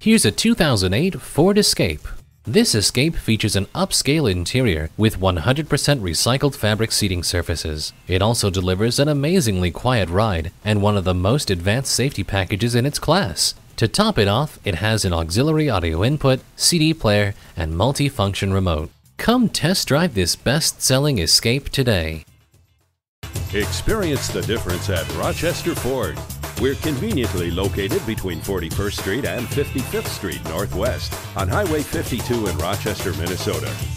Here's a 2008 Ford Escape. This Escape features an upscale interior with 100% recycled fabric seating surfaces. It also delivers an amazingly quiet ride and one of the most advanced safety packages in its class. To top it off, it has an auxiliary audio input, CD player, and multi-function remote. Come test drive this best-selling Escape today. Experience the difference at Rochester Ford. We're conveniently located between 41st Street and 55th Street Northwest on Highway 52 in Rochester, Minnesota.